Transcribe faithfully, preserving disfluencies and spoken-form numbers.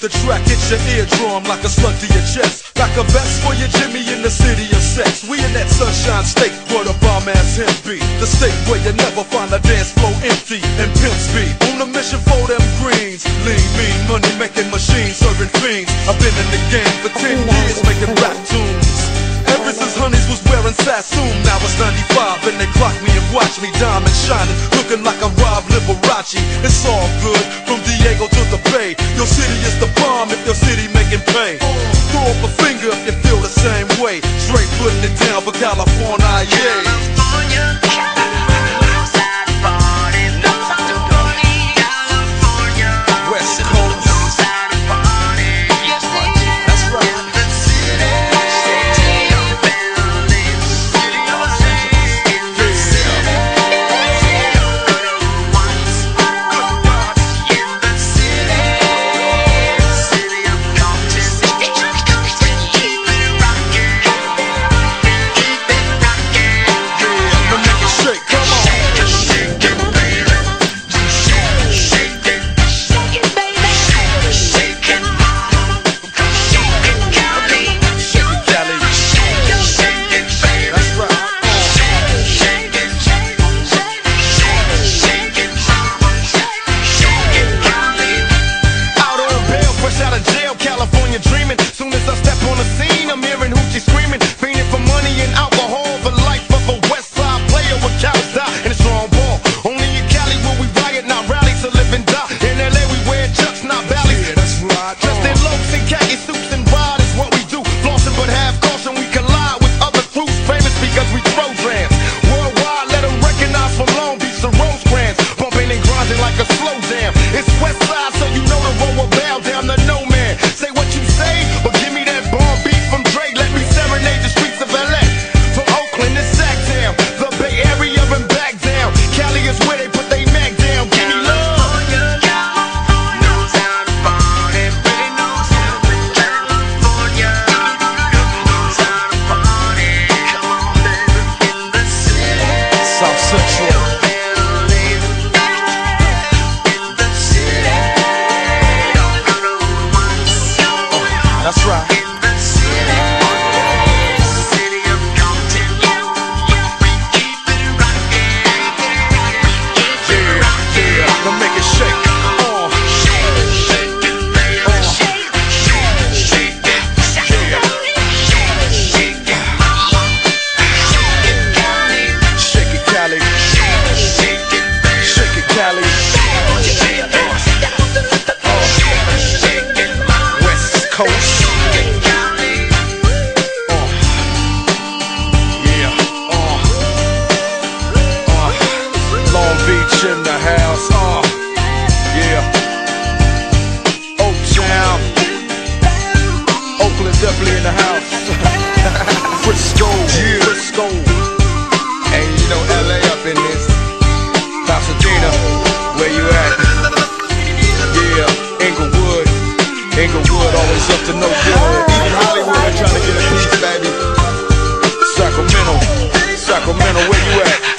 the track hits your eardrum like a slug to your chest. Like a vest for your Jimmy in the city of sex. We in that sunshine state where the bomb ass him be. The state where you never find a dance floor empty and pimp speed. On a mission for them greens. Lean, mean, money making machines, serving fiends. I've been in the game for ten years making rap tunes. Ever since Honeys was wearing Sassoon. Now it's ninety-five and they clock me and watch me diamond shining, looking like a Rob Liberace. It's all good from Diego to the Bay. Your city is the bomb if your city making pay. Throw up a finger if you feel the same way. Straight putting it down for California, yeah. That's right. In the house, uh, yeah. Oaktown, Oakland definitely in the house. Frisco, yeah. Frisco, and you know L A up in this. Pasadena, where you at? Yeah, Inglewood, Inglewood always up to no good. Even Hollywood trying to get a piece, baby. Sacramento, Sacramento, where you at?